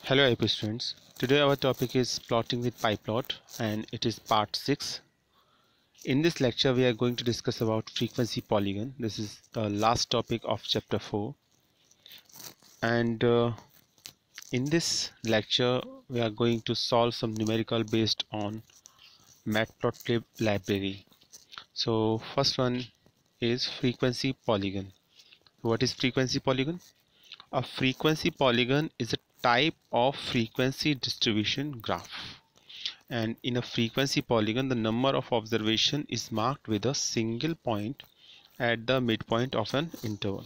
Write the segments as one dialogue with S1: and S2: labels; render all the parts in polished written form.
S1: Hello IP students. Today our topic is plotting with PyPlot and it is part 6. In this lecture we are going to discuss about frequency polygon. This is the last topic of chapter 4 and in this lecture we are going to solve some numerical based on matplotlib library. So first one is frequency polygon. What is frequency polygon? A frequency polygon is a type of frequency distribution graph. And in a frequency polygon, the number of observation is marked with a single point at the midpoint of an interval.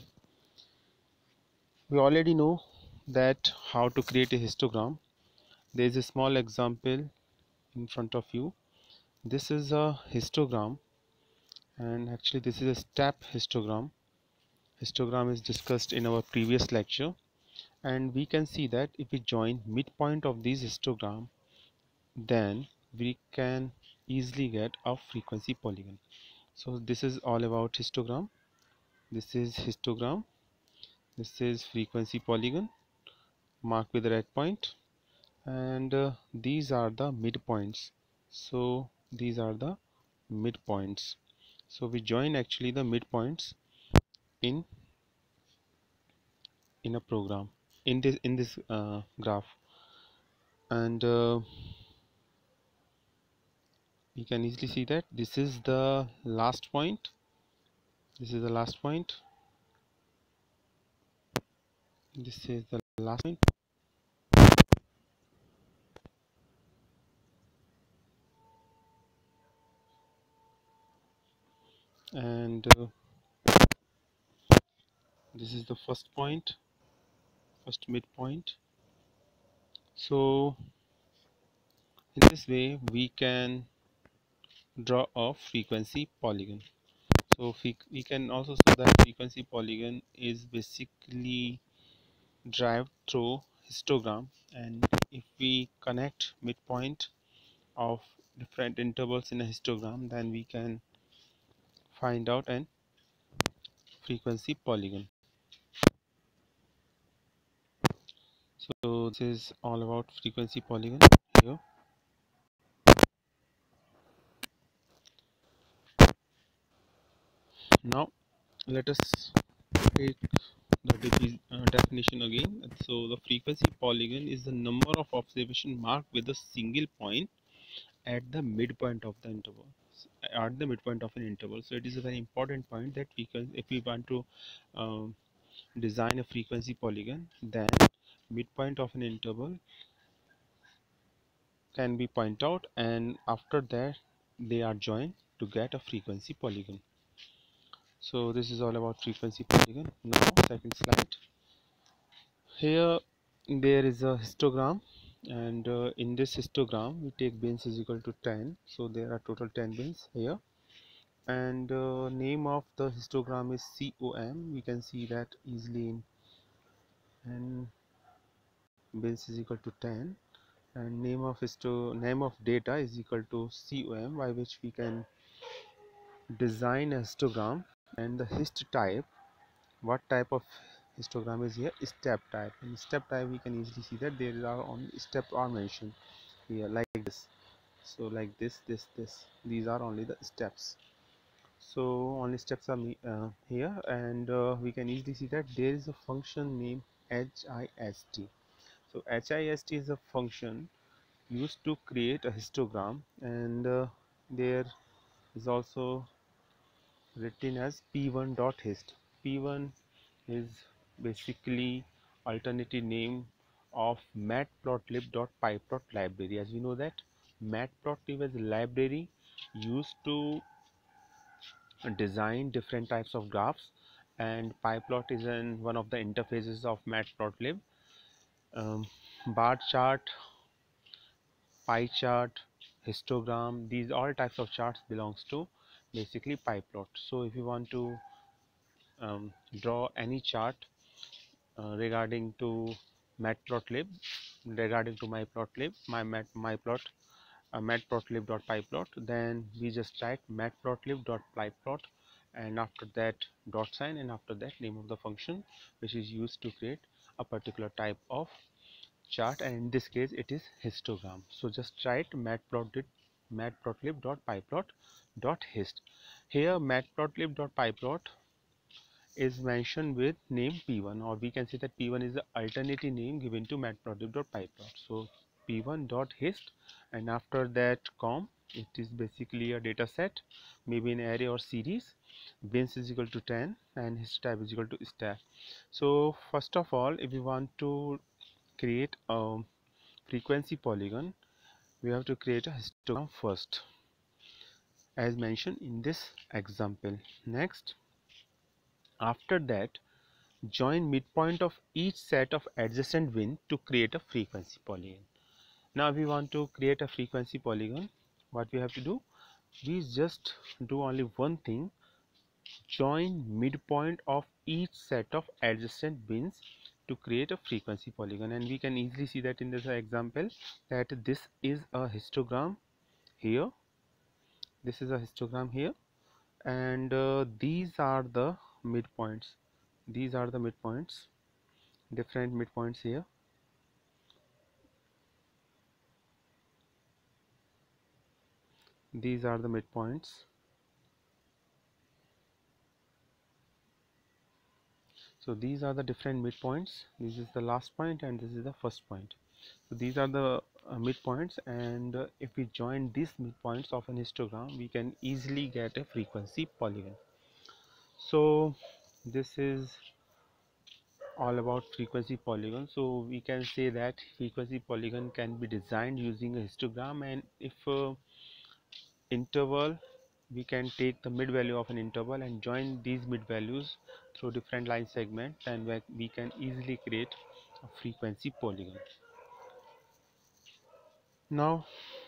S1: We already know that how to create a histogram. There is a small example in front of you. This is a histogram, and actually this is a step histogram. Histogram is discussed in our previous lecture, and we can see that if we join midpoint of these histogram, then we can easily get a frequency polygon. So this is all about histogram. This is histogram. This is frequency polygon marked with the red point, and these are the midpoints. So these are the midpoints. So we join actually the midpoints in a program in this graph, and you can easily see that this is the last point. This is the last point. This is the last point. And this is the first point, first midpoint. So in this way we can draw a frequency polygon. So we can also say that frequency polygon is basically derived through histogram, and if we connect midpoint of different intervals in a histogram, then we can find out an frequency polygon. So this is all about frequency polygon here. Now let us take the definition again. So the frequency polygon is the number of observation marked with a single point at the midpoint of the interval, at the midpoint of an interval. So it is a very important point that we can, if we want to um, design a frequency polygon, then midpoint of an interval can be pointed out, and after that they are joined to get a frequency polygon. So this is all about frequency polygon. Now second slide. Here there is a histogram, and in this histogram we take bins is equal to 10. So there are total 10 bins here, and name of the histogram is COM. We can see that easily in, and bins is equal to 10, and name of data is equal to COM, by which we can design a histogram. And the hist type, what type of histogram is here? Step type. In step type we can easily see that there are only steps are mentioned here, like this. So like this, these are only the steps. So only steps are here, and we can easily see that there is a function named HIST. So HIST is a function used to create a histogram, and there is also written as p1.hist. P1 is basically alternative name of matplotlib.pyplot library. As we know that matplotlib is a library used to design different types of graphs, and pyplot is one of the interfaces of matplotlib. Bar chart, pie chart, histogram, these all types of charts belongs to basically pyplot. So if you want to draw any chart regarding to matplotlib, regarding to myplotlib, myplot, matplotlib.pyplot, then we just write matplotlib.pyplot, and after that dot sign, and after that name of the function which is used to create a particular type of chart, and in this case it is histogram. So just write matplotlib.pyplot.hist. Here matplotlib.pyplot is mentioned with name p1, or we can say that p1 is the alternative name given to matplotlib.pyplot. So p1.hist, and after that it is basically a data set, maybe an array or series. Bins is equal to 10 and hist type is equal to star. So first of all, if we want to create a frequency polygon, we have to create a histogram first, as mentioned in this example. Next, after that, join midpoint of each set of adjacent bin to create a frequency polygon. Now if we want to create a frequency polygon, what we have to do, we just do only one thing: join midpoint of each set of adjacent bins to create a frequency polygon. And we can easily see that in this example, that this is a histogram here, this is a histogram here, and these are the midpoints, these are the midpoints, different midpoints here. These are the midpoints. So these are the different midpoints. This is the last point and this is the first point. So these are the midpoints, and if we join these midpoints of an histogram, we can easily get a frequency polygon. So this is all about frequency polygon. So we can say that frequency polygon can be designed using a histogram, and if interval, we can take the mid value of an interval and join these mid values through different line segments, and we can easily create a frequency polygon. Now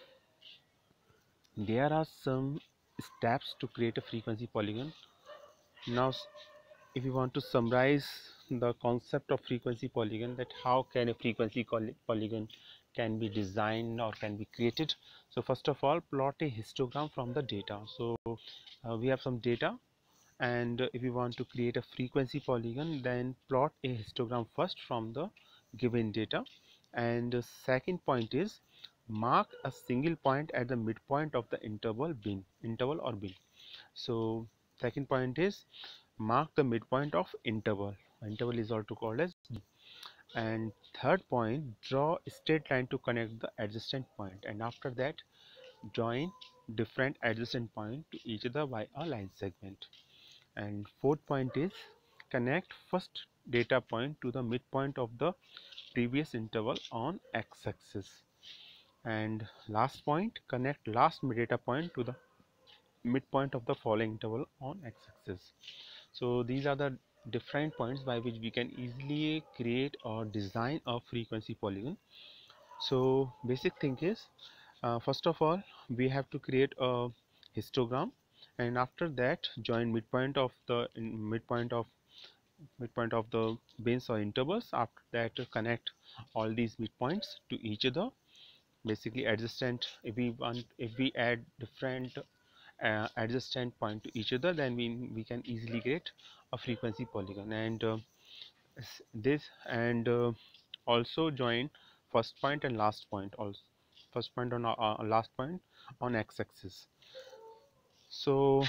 S1: there are some steps to create a frequency polygon. Now if you want to summarize the concept of frequency polygon, that how can a frequency polygon can be designed or can be created. So first of all, plot a histogram from the data. So we have some data, and if you want to create a frequency polygon, then plot a histogram first from the given data. And the second point is, mark a single point at the midpoint of the interval or bin. So second point is, mark the midpoint of interval is also called as B. And third point, draw a straight line to connect the adjacent point, and after that join different adjacent point to each other by a line segment. And fourth point is, connect first data point to the midpoint of the previous interval on x-axis. And last point, connect last data point to the midpoint of the following interval on x-axis. So these are the different points by which we can easily create or design a frequency polygon. So basic thing is, first of all, we have to create a histogram, and after that join midpoint of the midpoint of the bins or intervals. After that, connect all these midpoints to each other, basically adjacent. If we add different adjacent point to each other, then we can easily get a frequency polygon. And this and also join first point and last point, also first point on last point on x-axis. So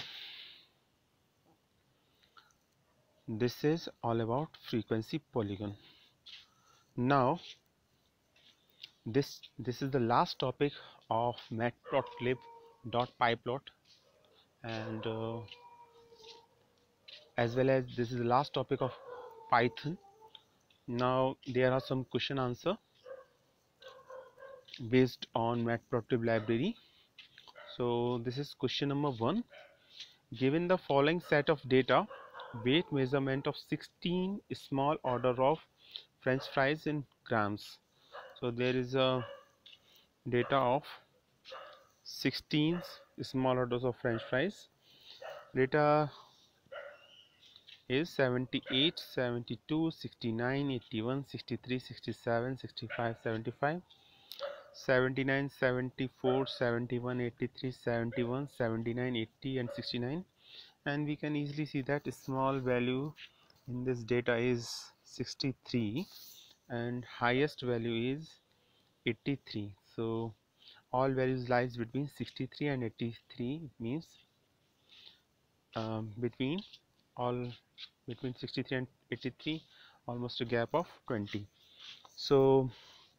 S1: this is all about frequency polygon. Now this is the last topic of matplotlib.pyplot, and as well as this is the last topic of Python. Now there are some question answer based on matplotlib library. So this is question number 1. Given the following set of data, weight measurement of 16 small order of French fries in grams. So there is a data of 16 small orders of French fries. Data is 78, 72, 69, 81, 63, 67, 65, 75, 79, 74, 71, 83, 71, 79, 80 and 69. And we can easily see that small value in this data is 63, and highest value is 83. So all values lies between 63 and 83. It means between 63 and 83, almost a gap of 20. So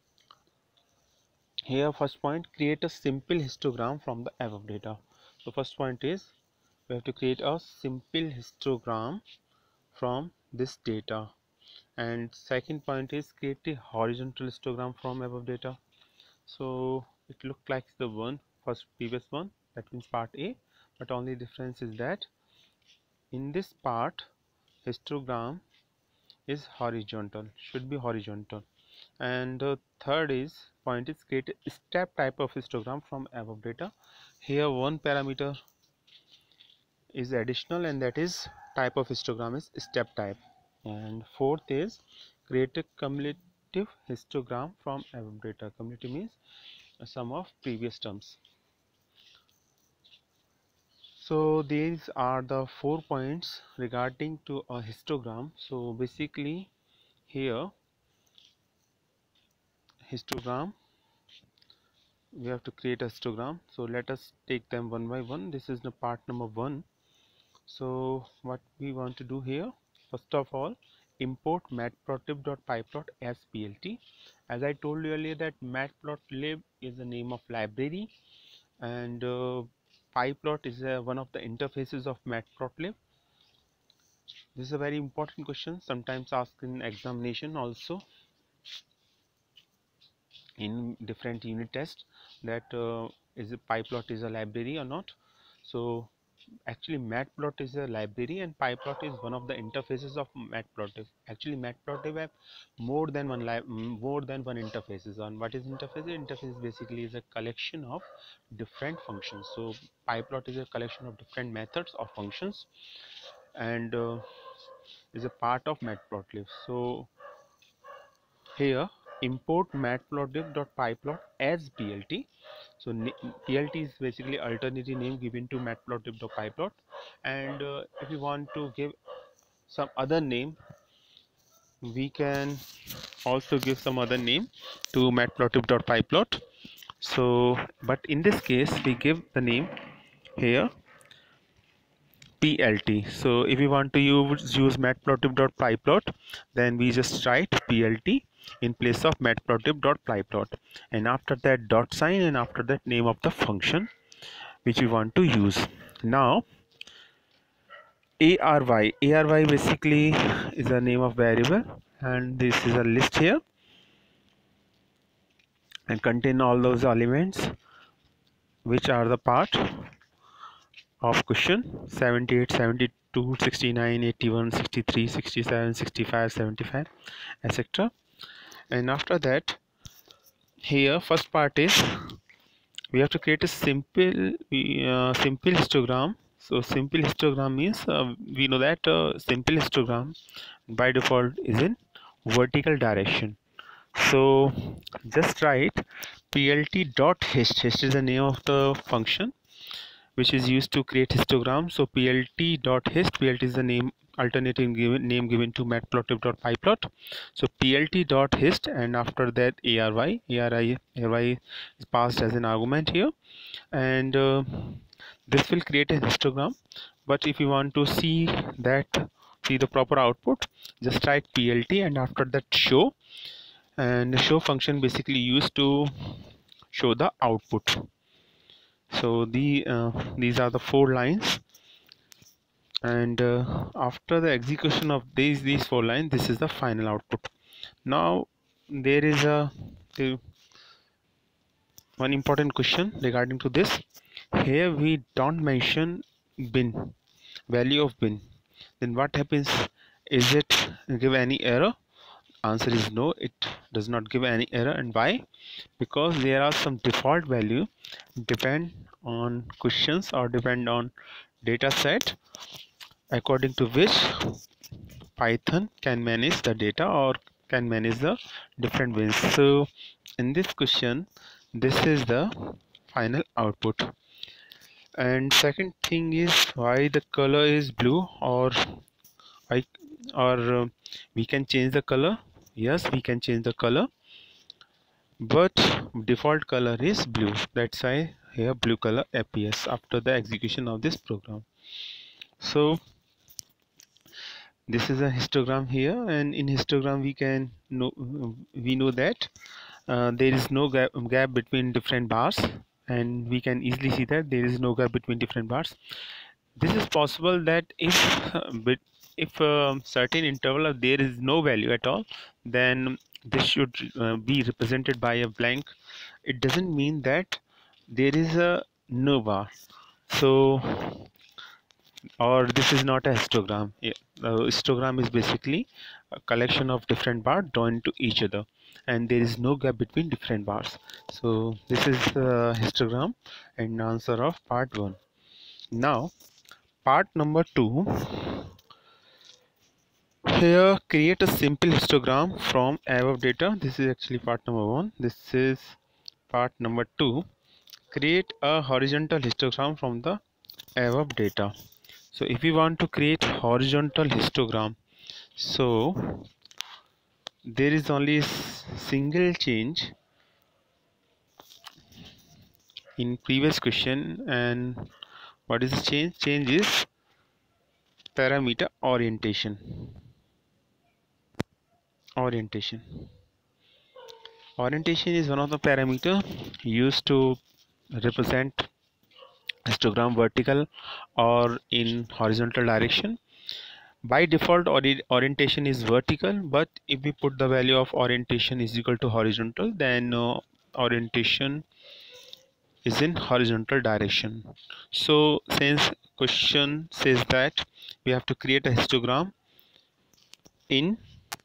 S1: here, first point, create a simple histogram from the above data. So first point is we have to create a simple histogram from this data, and second point is create a horizontal histogram from above data. So it looked like the previous one, that means part A, but only difference is that in this part histogram is horizontal, should be horizontal. And the third point is create a step type of histogram from above data. Here one parameter is additional, and that is type of histogram is step type. And fourth is create a cumulative histogram from above data. Cumulative means a sum of previous terms. So these are the 4 points regarding to a histogram. So basically here histogram, we have to create a histogram. So let us take them one by one. This is the part number 1. So what we want to do here, first of all, import matplotlib.pyplot as plt. As I told you earlier that matplotlib is the name of library, and pyplot is one of the interfaces of matplotlib. This is a very important question, sometimes asked in examination also in different unit tests, that is a pyplot is a library or not. So actually matplot is a library and pyplot is one of the interfaces of matplotlib. Actually matplotlib have more than one interfaces. On what is interface? Interface basically is a collection of different functions. So pyplot is a collection of different methods or functions, and is a part of matplotlib. So here import matplotlib.pyplot as plt. So plt is basically alternative name given to matplotlib.pyplot, and if you want to give some other name, we can also give some other name to matplotlib.pyplot. So but in this case we give the name here plt. So if we want to use matplotlib.pyplot, then we just write plt in place of matplotlib.pyplot, and after that dot sign, and after that name of the function which we want to use. Now ARY basically is the name of variable, and this is a list here and contain all those elements which are the part of question 78, 72, 69, 81, 63, 67, 65, 75, etc. And after that, here first part is we have to create a simple histogram. So simple histogram means we know that simple histogram by default is in vertical direction. So just write plt.hist. Hist is the name of the function which is used to create histogram. So plt.hist, plt is the name alternative name given to matplotlib.pyplot. So plt.hist, and after that ARY is passed as an argument here, and this will create a histogram. But if you want to see the proper output, just write plt and after that show, and the show function basically used to show the output. So these are the 4 lines, and after the execution of these 4 lines, this is the final output. Now there is one important question regarding to this. Here we don't mention bin, value of bin. Then what happens? Is it give any error? Answer is no, it does not give any error. And why? Because there are some default value depend on questions or depend on data set, according to which Python can manage the data or can manage the different bins. So in this question, this is the final output. And second thing is why the color is blue, or we can change the color. Yes, we can change the color, but default color is blue. That's why here blue color appears after the execution of this program. So this is a histogram here, and in histogram we know that there is no gap between different bars, and we can easily see that there is no gap between different bars. This is possible that if certain interval of there is no value at all, then this should be represented by a blank. It doesn't mean that there is a no bar. So, or this is not a histogram. Yeah, histogram is basically a collection of different bars joined to each other, and there is no gap between different bars. So this is the histogram and answer of part 1. Now part number 2. Here create a simple histogram from above data. This is actually part number 1. This is part number 2. Create a horizontal histogram from the above data. So if we want to create horizontal histogram, so there is only a single change in previous question. And what is the change? Change is parameter orientation. Orientation is one of the parameter used to represent histogram vertical or in horizontal direction. By default orientation is vertical, but if we put the value of orientation is equal to horizontal, then orientation is in horizontal direction. So since question says that we have to create a histogram in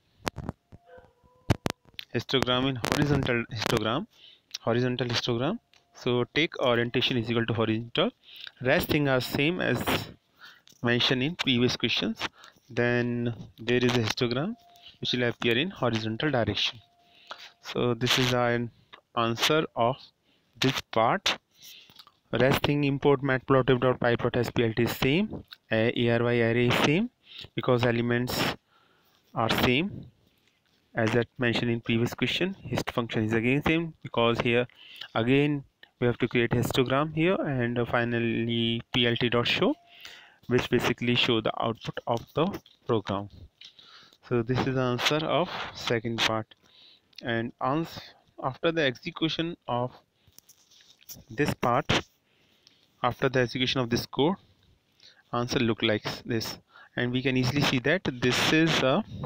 S1: horizontal histogram, so take orientation is equal to horizontal. Rest things are same as mentioned in previous questions. Then there is a histogram which will appear in horizontal direction. So this is an answer of this part. Rest thing, import matplotlib.pyplot is same, ARY array is same because elements are same as that mentioned in previous question. Hist function is again same because here again we have to create histogram here, and finally plt.show, which basically show the output of the program. So this is the answer of second part. And after the execution of this part, after the execution of this code, answer look like this, and we can easily see that this is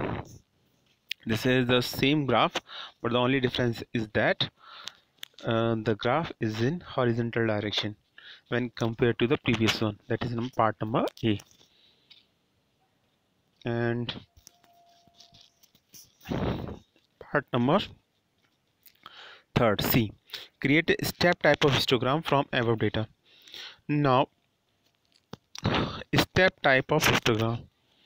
S1: the same graph, but the only difference is that the graph is in horizontal direction when compared to the previous one, that is in part number A. And part number 3, C. Create a step type of histogram from above data. Now step type of histogram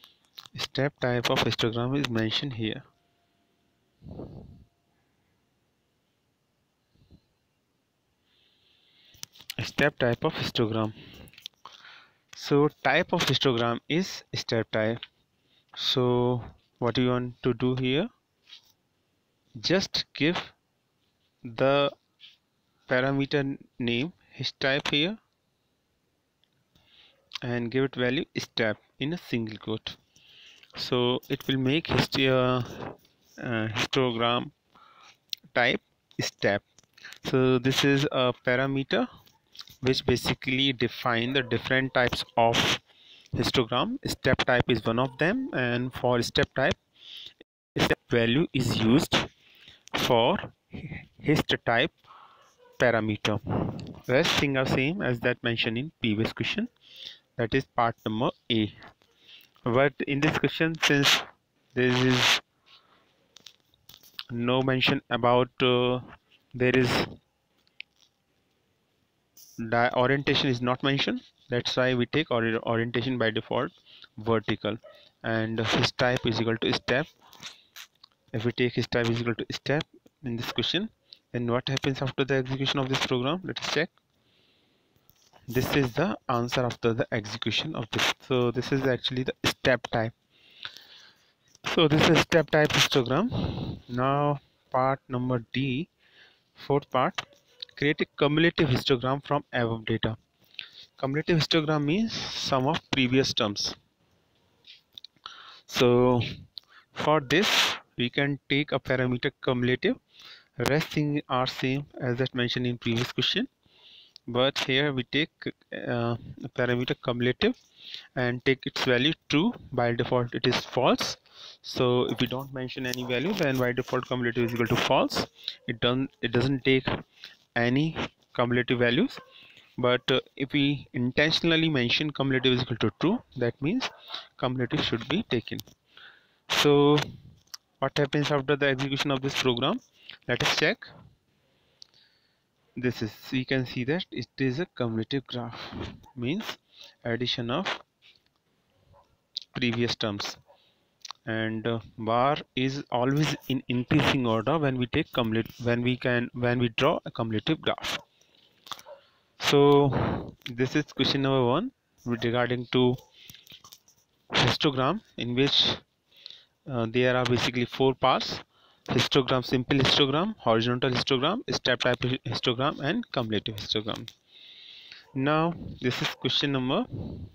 S1: is mentioned here. Step type of histogram. So type of histogram is step type. So what you want to do here, just give the parameter name histype here and give it value step in a single quote. So it will make histogram type step. So this is a parameter which basically define the different types of histogram. Step type is one of them, and for step type, step value is used for hist type parameter. Rest things are same as that mentioned in previous question, that is part number A. But in this question, since there is no mention about there is orientation is not mentioned, that's why we take orientation by default vertical, and his type is equal to step. If we take his type is equal to step in this question, then what happens after the execution of this program? Let us check. This is the answer after the execution of this. So this is actually the step type. So this is step type histogram. Now part number D, fourth part, create a cumulative histogram from above data. Cumulative histogram means sum of previous terms. So for this we can take a parameter cumulative. Rest things are same as that mentioned in previous question, but here we take a parameter cumulative and take its value true. By default it is false, so if we don't mention any value, then by default cumulative is equal to false. It doesn't take any cumulative values, but if we intentionally mention cumulative is equal to true, that means cumulative should be taken. So what happens after the execution of this program? Let us check. This is, you can see that it is a cumulative graph, means addition of previous terms, and bar is always in increasing order when we take when we draw a cumulative graph. So this is question number 1 regarding to histogram, in which there are basically 4 parts: histogram, simple histogram, horizontal histogram, step type histogram, and cumulative histogram. Now this is question number.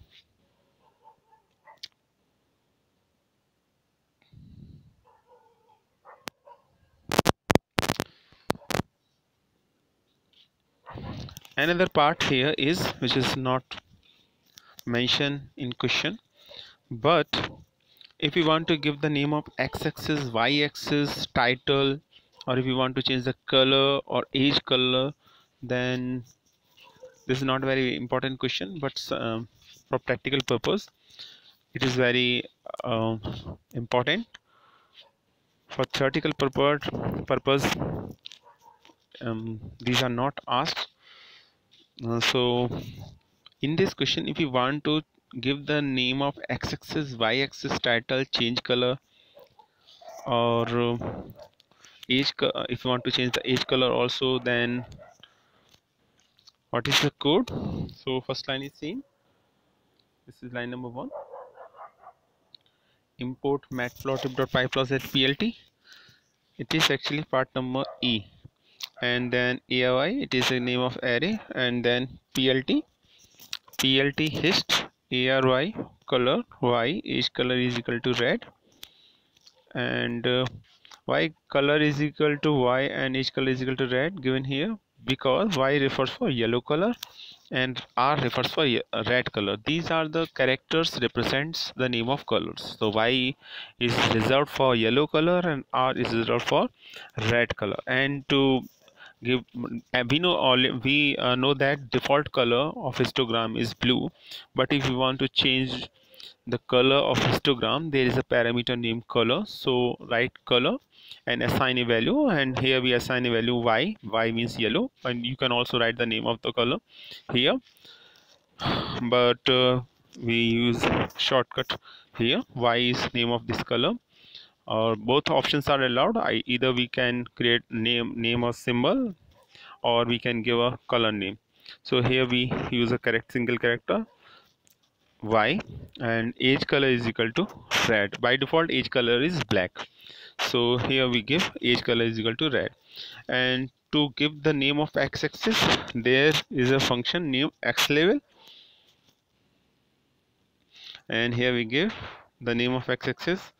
S1: Another part here is, which is not mentioned in question, but if we want to give the name of x-axis, y-axis, title, or if you want to change the color or age color, then this is not a very important question, but for practical purpose it is very important. For theoretical purpose, these are not asked. So in this question, if you want to give the name of x-axis, y-axis, title, change color, or if you want to change the age color also, then what is the code? So first line is same. This is line number 1. Import matplotlib.pyplots.plt. It is actually part number E, and then ARY, it is the name of array, and then plt hist ARY color, y age color is equal to red, and y color is equal to y and age color is equal to red, given here because y refers for yellow color and r refers for red color. These are the characters represents the name of colors. So y is reserved for yellow color and r is reserved for red color. And to give, we know that default color of histogram is blue, but if you want to change the color of histogram, there is a parameter named color. So write color and assign a value, and here we assign a value y means yellow, and you can also write the name of the color here, but we use shortcut here. Y is name of this color, or both options are allowed. Either we can create name or symbol, or we can give a color name. So here we use a correct single character y, and age color is equal to red. By default age color is black, so here we give age color is equal to red. And to give the name of x-axis, there is a function named xLevel, and here we give the name of x-axis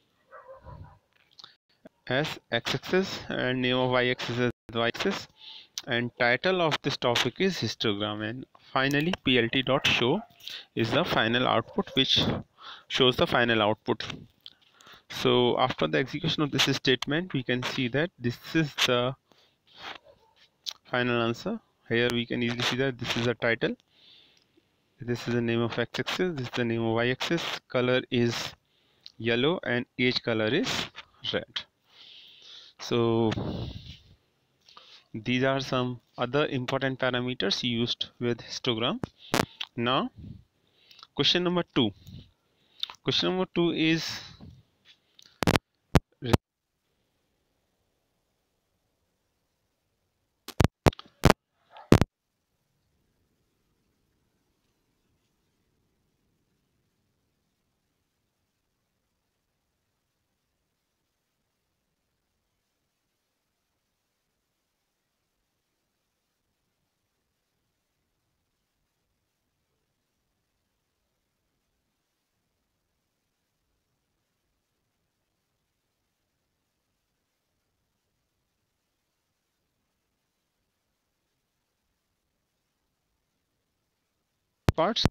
S1: as x-axis and name of y-axis as y-axis, and title of this topic is histogram, and finally plt.show is the final output, which shows the final output. So after the execution of this statement, we can see that this is the final answer. Here we can easily see that this is the title, this is the name of x-axis, this is the name of y-axis, color is yellow, and age color is red. So these are some other important parameters used with histogram. Now question number 2. Question number 2 is parts.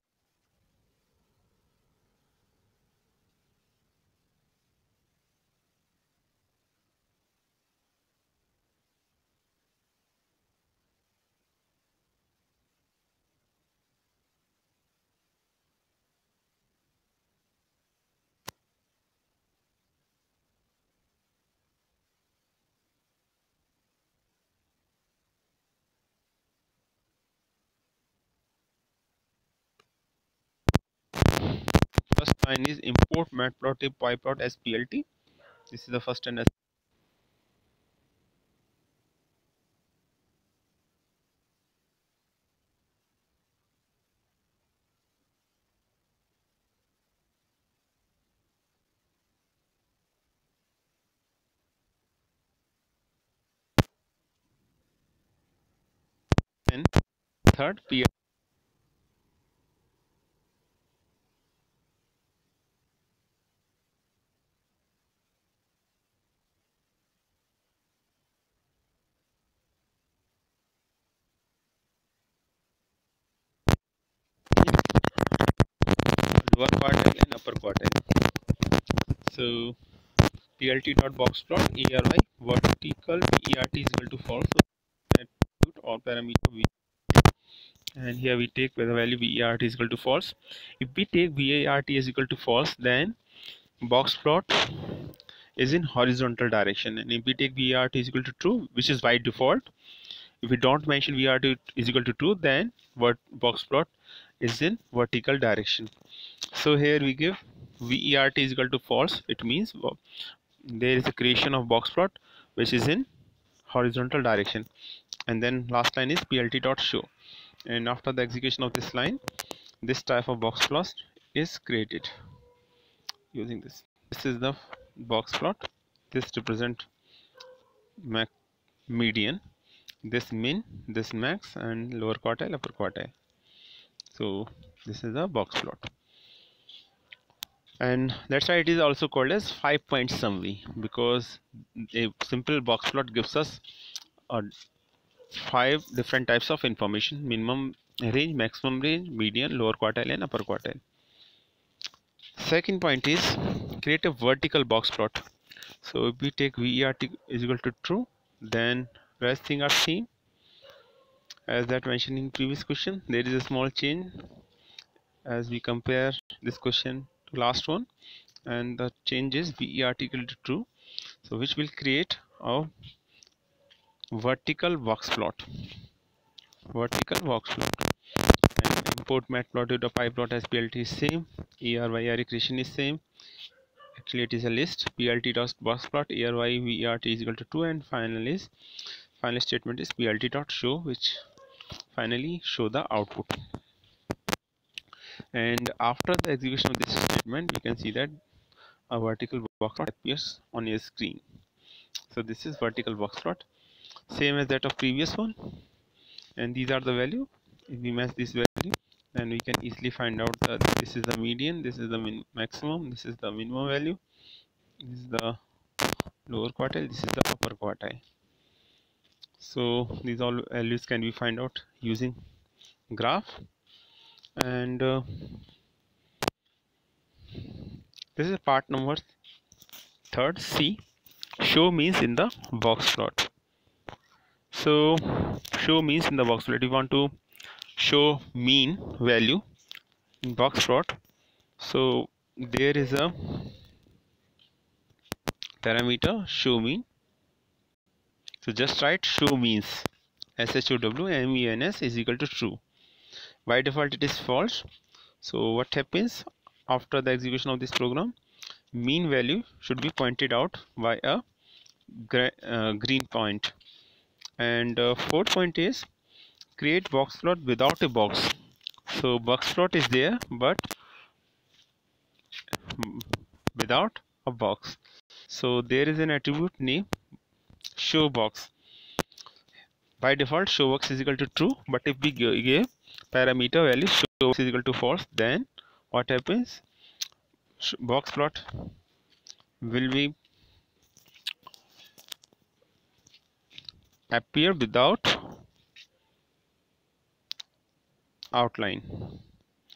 S1: First line is import matplotlib pyplot as PLT. This is the first and then third PLT. Lower quartile and upper quartile. So PLT dot box plot ARY vertical VERT is equal to false. So attribute or parameter V, and here we take where the value VERT is equal to false. If we take VERT is equal to false, then box plot is in horizontal direction, and if we take VERT is equal to true, which is by default, if we don't mention VERT is equal to true, then what box plot is in vertical direction. So here we give VERT is equal to false. It means there is a creation of box plot which is in horizontal direction. And then last line is PLT dot show, and after the execution of this line, this type of box plot is created using this. This is the box plot. This represent median, this min, this max, and lower quartile, upper quartile. So this is the box plot, and that's why it is also called as 5-point summary, because a simple box plot gives us 5 different types of information: minimum range, maximum range, median, lower quartile, and upper quartile. Second point is create a vertical box plot. So if we take VERT is equal to true, then rest things are same as that mentioned in previous question. There is a small change as we compare this question to last one, and the change is VERT equal to true, so which will create a vertical box plot. And import matplotlib pyplot as PLT is same, ARY creation is same. Actually it is a list. PLT dot box plot ARY VERT is equal to 2, and final statement is PLT dot show, which finally show the output. And after the execution of this statement, we can see that a vertical box plot appears on your screen. So this is vertical box plot, same as that of previous one, and these are the value. If we match this value, then we can easily find out that this is the median, this is the maximum, this is the minimum value, this is the lower quartile, this is the upper quartile. So these all values can be find out using graph. And this is part number third, C. Show means in the box plot. So show means in the box plot. You want to show mean value in box plot. So there is a parameter show mean. So just write show means, SHOW is equal to true. By default it is false. So what happens after the execution of this program? Mean value should be pointed out by a green point. And fourth point is create box plot without a box. So box plot is there but without a box. So there is an attribute name show box. By default show box is equal to true, but if we give parameter value show box is equal to false, then what happens? Box plot will be appear without outline.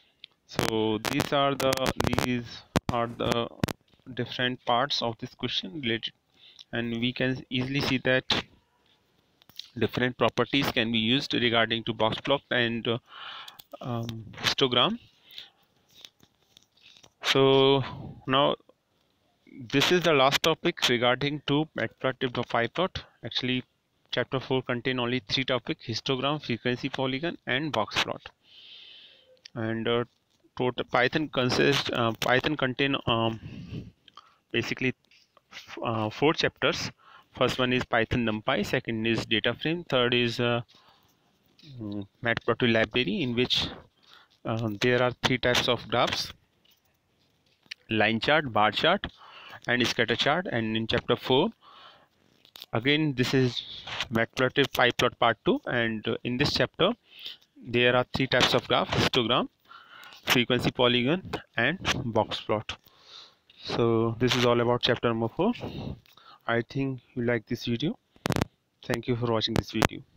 S1: So these are the different parts of this question related, and we can easily see that different properties can be used regarding to box plot and histogram. So now this is the last topic regarding to matplotlib PyPlot. Actually, chapter 4 contain only 3 topics: histogram, frequency polygon, and box plot. And total Python contain basically 4 chapters. First one is Python NumPy, second is data frame, third is matplotlib library, in which there are 3 types of graphs: line chart, bar chart, and scatter chart. And in chapter 4 again, this is matplotlib PyPlot part 2, and in this chapter there are 3 types of graph: histogram, frequency polygon, and box plot. So this is all about chapter number 4. I think you like this video. Thank you for watching this video.